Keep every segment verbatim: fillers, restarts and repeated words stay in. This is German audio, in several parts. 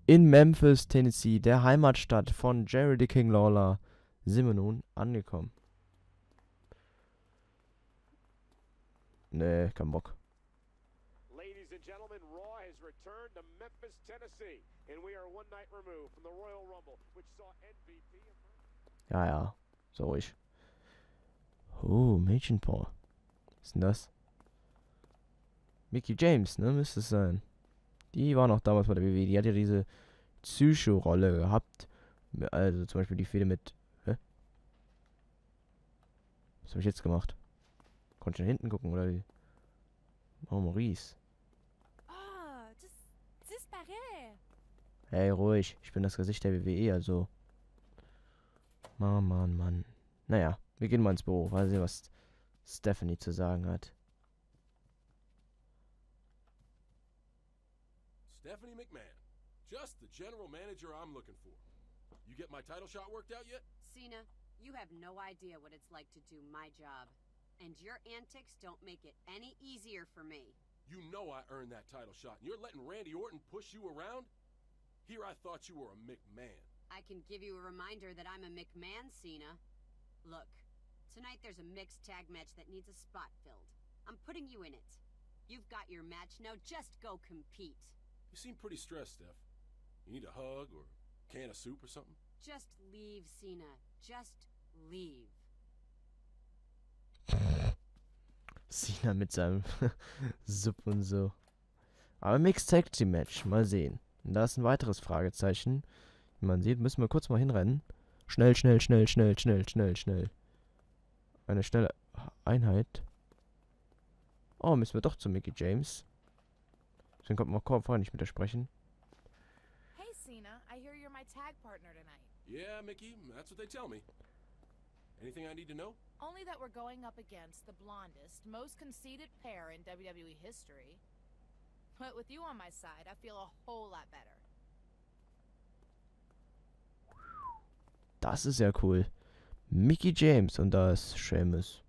In Memphis, Tennessee, der Heimatstadt von Jerry the King Lawler, sind wir nun angekommen. Nee, kein Bock. Ladies and gentlemen, Raw has returned to Memphis, Tennessee, and we are one night removed from the Royal Rumble, which saw N V P. Ja, ja, so ruhig. Oh, Mädchenpaar. Was ist denn das? Mickie James, ne, müsste es sein. Die war noch damals bei der W W E. Die hat ja diese Psycho-Rolle gehabt. Also zum Beispiel die Fehde mit... Hä? Was habe ich jetzt gemacht? Konnte ich nach hinten gucken, oder wie? Oh, Maurice. Oh, das disparaît. Hey, ruhig. Ich bin das Gesicht der W W E, also... Mann, Mann, Mann. Naja, wir gehen mal ins Büro. Mal sehen, was Stephanie zu sagen hat. Stephanie McMahon, just the general manager I'm looking for. You get my title shot worked out yet? Cena, you have no idea what it's like to do my job. And your antics don't make it any easier for me. You know I earned that title shot, and you're letting Randy Orton push you around? Here I thought you were a McMahon. I can give you a reminder that I'm a McMahon, Cena. Look, tonight there's a mixed tag match that needs a spot filled. I'm putting you in it. You've got your match, now just go compete. You seem pretty stressed, Steph. You need a hug or a can of soup or something? Just leave, Cena. Just leave. Cena mit seinem Sub und so. Aber Mixed Tag Team Match. Mal sehen. Und da ist ein weiteres Fragezeichen. Wie man sieht, müssen wir kurz mal hinrennen. Schnell, schnell, schnell, schnell, schnell, schnell, schnell. Eine schnelle Einheit. Oh, müssen wir doch zu Mickie James. Deswegen kommt man vorher nicht mit der sprechen. Hey, Cena, I hear you're my tag partner tonight. Yeah, Mickey, that's what they tell me. Anything I need to know? Only that we're going up against the blondest, most conceited pair in W W E history. But with you on my side, I feel a whole lot better. Das ist ja cool. Mickie James und da ist Sheamus.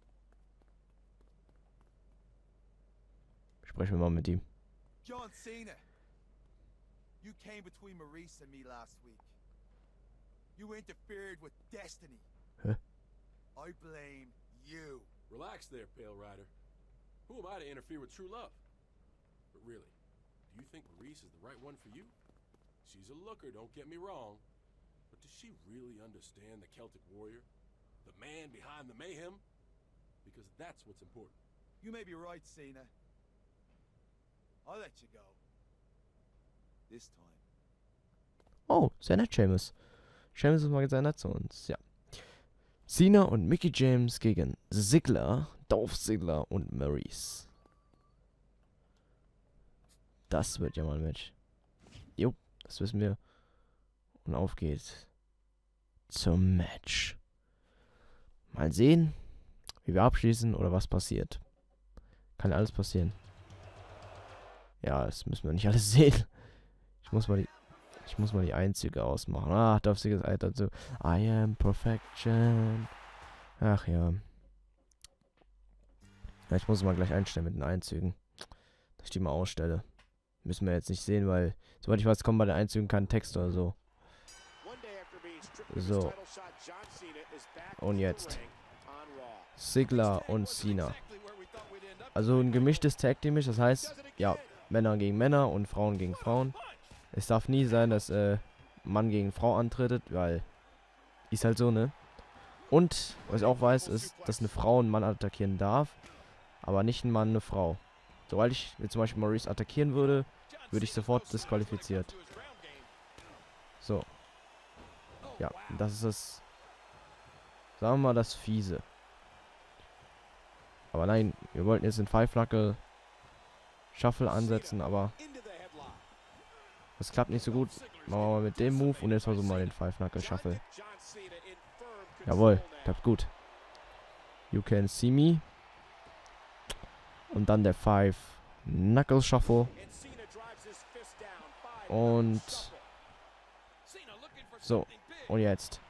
Sprechen wir mal mit ihm. John Cena, you came between Maurice and me last week. You interfered with destiny. Huh? I blame you. Relax there, Pale Rider. Who am I to interfere with true love? But really, do you think Maurice is the right one for you? She's a looker, don't get me wrong. But does she really understand the Celtic warrior? The man behind the mayhem? Because that's what's important. You may be right, Cena. I'll let you go. This time. Oh, sehr nett, Sheamus. Sheamus ist mal sehr nett zu uns, ja. Cena und Mickie James gegen Ziggler, Dolph Ziggler und Maurice. Das wird ja mal ein Match. Jo, das wissen wir. Und auf geht's zum Match. Mal sehen, wie wir abschließen oder was passiert. Kann alles passieren. Ja, das müssen wir nicht alles sehen. Ich muss mal die, ich muss mal die Einzüge ausmachen. Ach, Dolph Ziggler ist Alter so. I am perfection. Ach ja. Ja, ich muss es mal gleich einstellen mit den Einzügen. Dass ich die mal ausstelle. Müssen wir jetzt nicht sehen, weil, soweit ich weiß, kommt bei den Einzügen kein Text oder so. So. Und jetzt. Ziggler und Cena. Also ein gemischtes Tag Team, das heißt, ja, Männer gegen Männer und Frauen gegen Frauen. Es darf nie sein, dass äh, Mann gegen Frau antritt, weil ist halt so, ne? Und, was ich auch weiß, ist, dass eine Frau einen Mann attackieren darf, aber nicht ein Mann eine Frau. Sobald ich jetzt zum Beispiel Maurice attackieren würde, würde ich sofort disqualifiziert. So. Ja, das ist das, sagen wir mal, das Fiese. Aber nein, wir wollten jetzt den Five-Knuckle Shuffle ansetzen, aber das klappt nicht so gut. Machen wir mal mit dem Move und jetzt versuchen wir mal den Five-Knuckle Shuffle. Jawohl, klappt gut. You can see me. Und dann der Five-Knuckle Shuffle. Und so, und jetzt.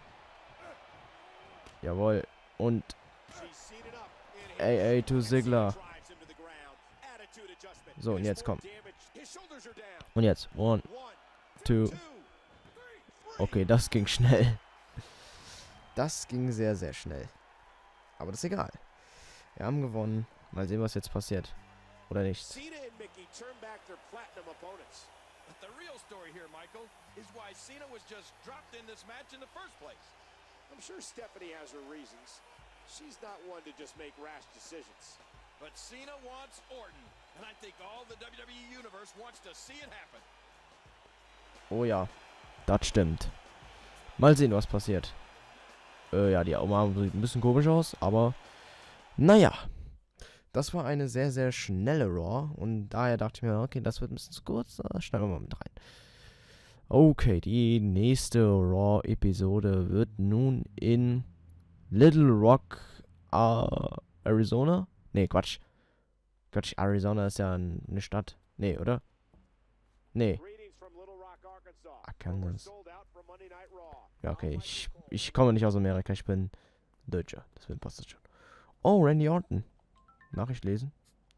Jawohl. Und A A to Ziggler. So, und jetzt komm. Und jetzt. One, two. Okay, das ging schnell. Das ging sehr, sehr schnell. Aber das ist egal. Wir haben gewonnen. Mal sehen, was jetzt passiert. Oder nicht. Cena and Mickey turn back their platinum opponents. But the real story here, Michael, is why Cena was just dropped in this match in the first place. I'm sure Stephanie has her reasons. She's not one to just make rash decisions. But Cena wants Orton, and I think all the W W E Universe wants to see it happen. Oh ja, das stimmt. Mal sehen, was passiert. Äh, ja, die Umarmung sieht ein bisschen komisch aus, aber naja. Das war eine sehr, sehr schnelle Raw und daher dachte ich mir, okay, das wird ein bisschen zu kurz, da schneiden wir mal mit rein. Okay, die nächste Raw-Episode wird nun in Little Rock, uh, Arizona? Nee, Quatsch. Quatsch, Arizona ist ja eine Stadt. Nee, oder? Nee. Arkansas. Ja, okay, ich, ich komme nicht aus Amerika, ich bin Deutscher. Deswegen passt das schon. Oh, Randy Orton. Nachricht lesen?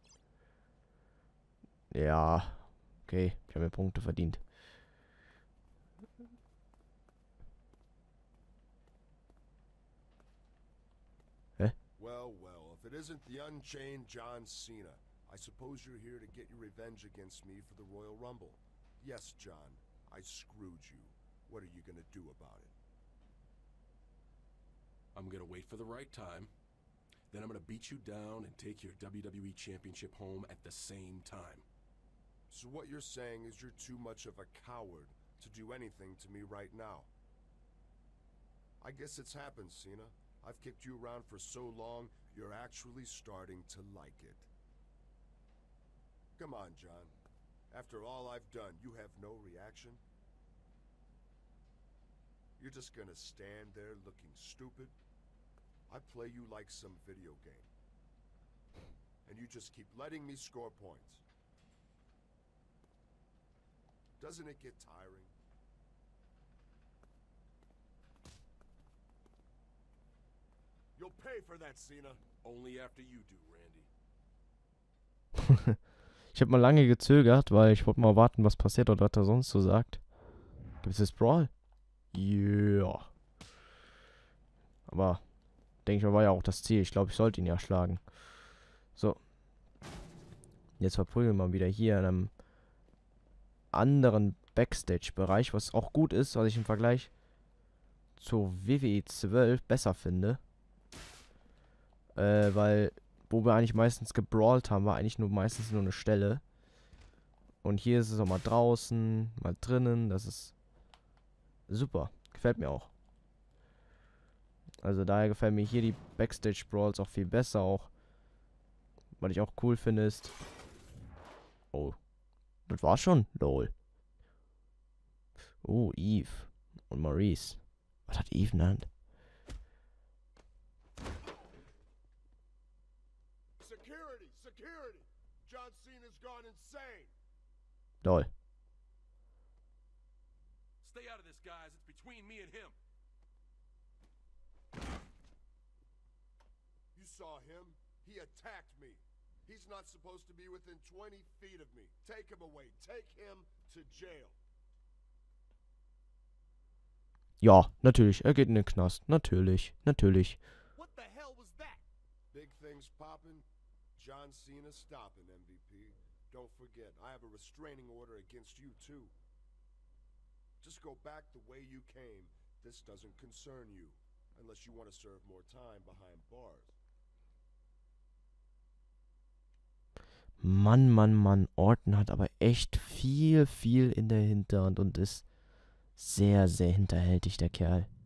Ja. Okay, ich habe mir Punkte verdient. Hä? Well, well, if it isn't the Unchained John Cena, I suppose you're here to get your revenge against me for the Royal Rumble. Yes, John, I screwed you. What are you gonna do about it? I'm gonna wait for the right time. Then I'm gonna beat you down and take your W W E Championship home at the same time. So what you're saying is you're too much of a coward to do anything to me right now. I guess it's happened, Cena. I've kicked you around for so long, you're actually starting to like it. Come on, John. After all I've done, you have no reaction? You're just gonna stand there looking stupid? I play you like some video game. And you just keep letting me score points. Doesn't it get tiring? You'll pay for that, Cena. Only after you do, Randy. Ich habe mal lange gezögert, weil ich wollte mal warten, was passiert oder was er sonst so sagt. Gibt es das Brawl? Ja. Yeah. Aber denke ich mal, war ja auch das Ziel. Ich glaube, ich sollte ihn ja schlagen. So. Jetzt verprügeln wir mal wieder hier in einem anderen Backstage-Bereich, was auch gut ist, was ich im Vergleich zu W W E zwölf besser finde. Äh, weil, wo wir eigentlich meistens gebrawlt haben, war eigentlich nur meistens nur eine Stelle. Und hier ist es auch mal draußen, mal drinnen. Das ist super. Gefällt mir auch. Also daher gefällt mir hier die Backstage-Brawls auch viel besser. Auch, was ich auch cool finde, ist... Oh. Das war schon. Lol. Oh, Eve. Und Maurice. Was hat Eve in der Hand? Security! Security! John Cena's gone insane! Lol. Stay out of this, guys. It's between me and him. You saw him? He attacked me. He's not supposed to be within twenty feet of me. Take him away. Take him to jail. Ja, natürlich. Er geht in den Knast. Natürlich. Natürlich. What the hell was that? Big things popping. John Cena stopping, M V P. Don't forget, I have a restraining order against you, too. Just go back the way you came. This doesn't concern you. Unless you want to serve more time behind bars. Mann, Mann, Mann. Orton hat aber echt viel, viel in der Hinterhand und ist sehr, sehr hinterhältig, der Kerl.